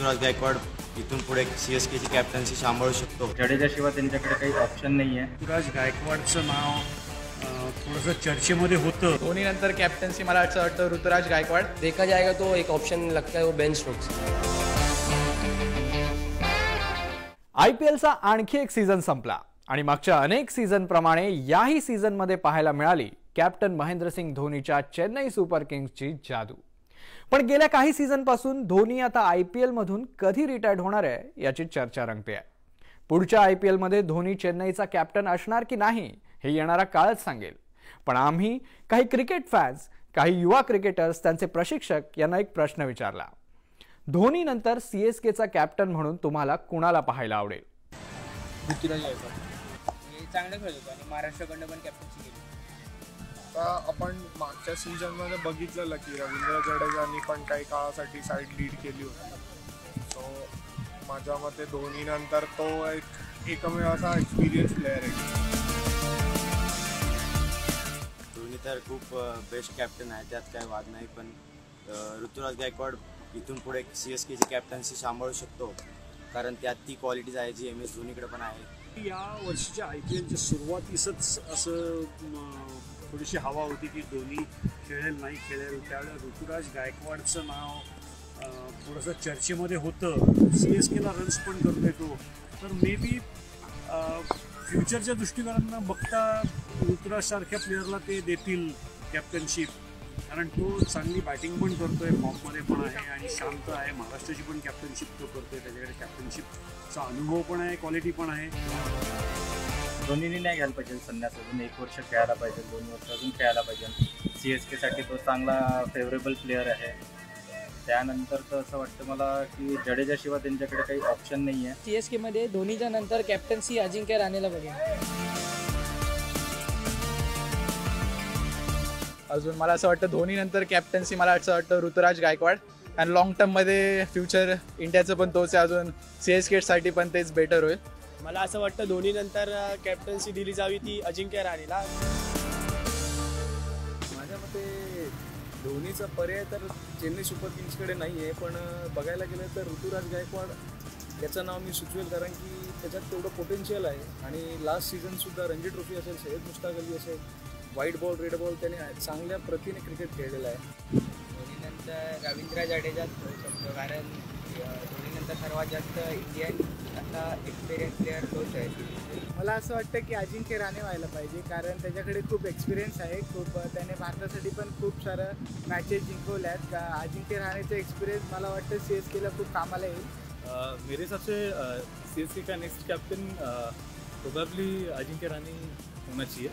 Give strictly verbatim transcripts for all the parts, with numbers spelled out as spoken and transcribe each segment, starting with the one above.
ऋतुराज गायकवाड इथून पुढे सीएसके ची कॅप्टन्सी सांभाळू शकतो. जडेजाशिवाय त्यांच्याकडे काही ऑप्शन नाही आहे. ऋतुराज गायकवाडचं नाव थोडंसं चर्चेमध्ये होतं. धोनी नंतर कॅप्टन्सी मला असं वाटतं ऋतुराज गायकवाड. देखा जाएगा तो एक ऑप्शन लगता है वो बेन स्टोक्स. आयपीएलचा आणखी एक सीझन संपला आणि मागच्या अनेक सीझन प्रमाणे याही सीझन मध्ये पाहायला मिळाली कॅप्टन महेंद्रसिंग धोनीच्या चेन्नई सुपर किंग्सची जादू. पण गेल्या काही सीझन पासून धोनी आता आयपीएल मधून कधी रिटायर्ड होणार आहे याची चर्चा रंगते आहे. पुढच्या आयपीएल मध्ये धोनी चेन्नईचा कॅप्टन असणार की नाही हे येणारा काळच सांगेल. पण आम्ही काही क्रिकेट फॅन्स, काही युवा क्रिकेटर्स, त्यांचे प्रशिक्षक यांना एक प्रश्न विचारला. धोनी नंतर सीएसकेचा कॅप्टन म्हणून तुम्हाला कुणाला पाहायला आवडेल? ऋतुराज गायकवाड हे चांगलं खेळत होतं आणि महाराष्ट्राकडनं पण कॅप्टन्सी केली. आता आपण मागच्या सीझनमध्ये बघितलेलं की रवींद्र जडेजांनी पण काही काळासाठी साईड लीड केली होती. सो माझ्या मते धोनी नंतर तो एक एकमेव असा एक्सपिरियन्स प्लेअर आहे. धोनी तर खूप बेस्ट कॅप्टन आहे, त्यात काही वाद नाही. पण ऋतुराज गायकवाड इथून पुढे सीएसके ची कॅप्टन्सी सांभाळू शकतो, कारण त्यात ती क्वालिटीज आहे जी एम एस धोनीकडे पण आहे. या वर्षीच्या आय पी एलच्या सुरुवातीसच असं थोडीशी हवा होती की धोनी खेळेल नाही खेळेल. त्यावेळेला ऋतुराज गायकवाडचं नाव थोडंसं चर्चेमध्ये होतं. सी एस केला रन्स पण करतोय तो. तर मे बी फ्युचरच्या दृष्टिकोनानं बघता ऋतुराजसारख्या प्लेअरला ते देतील कॅप्टनशिप, कारण तो चांगली बॅटिंग पण करतोय, फॉर्ममध्ये पण आहे आणि शांत आहे. महाराष्ट्राची पण कॅप्टनशिप तो करतोय, त्याच्याकडे कॅप्टनशिपचा अनुभव पण आहे, क्वालिटी पण आहे. धोनीने नाही घ्यायला पाहिजे संन्यास, अजून एक वर्ष खेळायला पाहिजे, दोन वर्ष अजून खेळायला पाहिजे. सी एस केसाठी तो चांगला फेवरेबल प्लेअर आहे. त्यानंतर तर असं वाटतं मला की जडेजाशिवाय त्यांच्याकडे काही ऑप्शन नाही आहे. सी एस केमध्ये धोनीच्या नंतर कॅप्टन्सी अजिंक्य राणेला बघेल. अजून मला असं वाटतं धोनी नंतर कॅप्टन्सी मला असं वाटतं ऋतुराज गायकवाड. आणि लॉंग टर्ममध्ये फ्युचर इंडियाचं पण तोच आहे, अजून सी एस केसाठी पण तेच बेटर होईल. मला असं वाटतं धोनी नंतर कॅप्टन्सी दिली जावी ती अजिंक्य राणेला. माझ्या मते धोनीचा पर्याय तर चेन्नई सुपर किंग्सकडे नाही आहे, पण बघायला गेलं तर ऋतुराज गायकवाड त्याचं नाव मी सुचवेल, कारण की त्याच्यात तेवढं पोटेन्शियल आहे. आणि लास्ट सीझनसुद्धा रणजी ट्रॉफी असेल, सैयद मुश्ताक अली असेल, व्हाईट बॉल रेड बॉल त्याने चांगल्या प्रतीने क्रिकेट खेळलेलं आहे. धोनीनंतर रवींद्र जडेजाच खेळू शकतो, कारण धोनीनंतर सर्वात जास्त इंडियन असा एक्सपिरियन्स प्लेअर तोच आहे. मला असं वाटतं की अजिंक्य राणे व्हायला पाहिजे, कारण त्याच्याकडे खूप एक्सपिरियन्स आहे. खूप त्याने भारतासाठी पण खूप सारं मॅचेस जिंकवल्यात. का अजिंक्य राणेचा एक्सपिरियन्स मला वाटतं सी एस केला खूप कामाला येईल. मेरे हिसाब से सी एस के का next captain probably Ajinkya Rane होना चाहिए.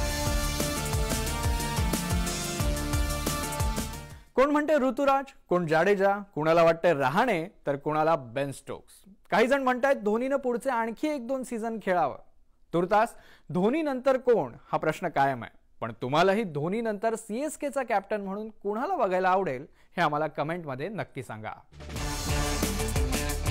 कोण म्हणते ऋतुराज, कोण जाडेजा, कुणाला वाटते रहाणे, तर कुणाला बेन स्टोक्स. काही जण म्हणतायत धोनीनं पुढचे आणखी एक दोन सीझन खेळावं. तुर्तास धोनी नंतर कोण हा प्रश्न कायम आहे. पण तुम्हालाही धोनी नंतर सीएसकेचा कॅप्टन म्हणून कुणाला बघायला आवडेल हे आम्हाला कमेंटमध्ये नक्की सांगा.